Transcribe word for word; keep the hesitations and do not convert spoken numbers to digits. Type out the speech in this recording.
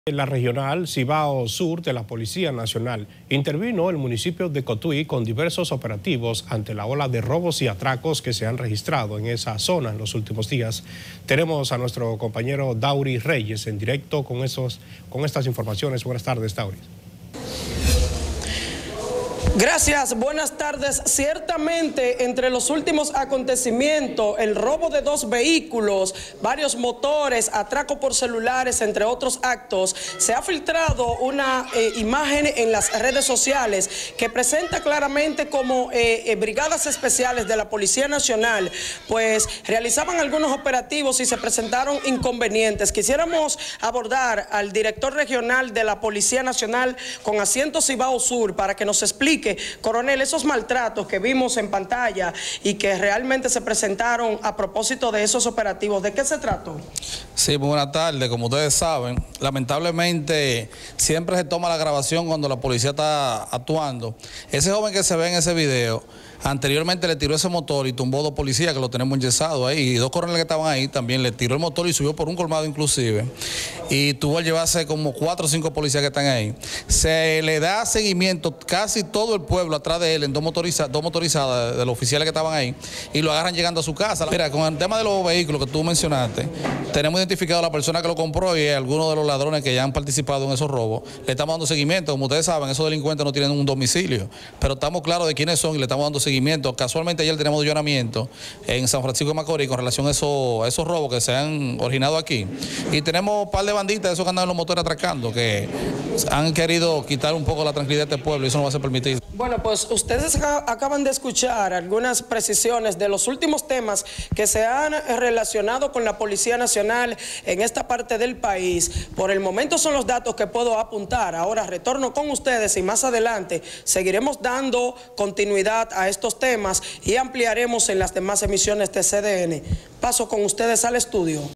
La regional Cibao Sur de la Policía Nacional intervino el municipio de Cotuí con diversos operativos ante la ola de robos y atracos que se han registrado en esa zona en los últimos días. Tenemos a nuestro compañero Dauri Reyes en directo con, esos, con estas informaciones. Buenas tardes, Dauri. Gracias, buenas tardes. Ciertamente, entre los últimos acontecimientos, el robo de dos vehículos, varios motores, atraco por celulares, entre otros actos, se ha filtrado una eh, imagen en las redes sociales que presenta claramente como eh, eh, brigadas especiales de la Policía Nacional, pues realizaban algunos operativos y se presentaron inconvenientes. Quisiéramos abordar al director regional de la Policía Nacional con asiento Cibao Sur para que nos explique, coronel, esos maltratos que vimos en pantalla y que realmente se presentaron a propósito de esos operativos, ¿de qué se trató? Sí, muy buenas tardes. Como ustedes saben, lamentablemente siempre se toma la grabación cuando la policía está actuando. Ese joven que se ve en ese video, anteriormente le tiró ese motor y tumbó dos policías que lo tenemos enyesado ahí, y dos coroneles que estaban ahí también le tiró el motor y subió por un colmado inclusive, y tuvo que llevarse como cuatro o cinco policías que están ahí. Se le da seguimiento casi todo el pueblo atrás de él en dos, motoriza, dos motorizadas de los oficiales que estaban ahí, y lo agarran llegando a su casa. Mira, con el tema de los vehículos que tú mencionaste, tenemos identificado a la persona que lo compró y a algunos de los ladrones que ya han participado en esos robos. Le estamos dando seguimiento. Como ustedes saben, esos delincuentes no tienen un domicilio, pero estamos claros de quiénes son y le estamos dando seguimiento. Casualmente ayer tenemos allanamiento en San Francisco de Macorís con relación a esos, a esos robos que se han originado aquí. Y tenemos un par de banditas, esos que andan en los motores atracando, que han querido quitar un poco la tranquilidad de este pueblo, y eso no va a ser permitido. Bueno, pues ustedes acaban de escuchar algunas precisiones de los últimos temas que se han relacionado con la Policía Nacional en esta parte del país. Por el momento son los datos que puedo apuntar. Ahora retorno con ustedes y más adelante seguiremos dando continuidad a estos temas y ampliaremos en las demás emisiones de C D N. Paso con ustedes al estudio.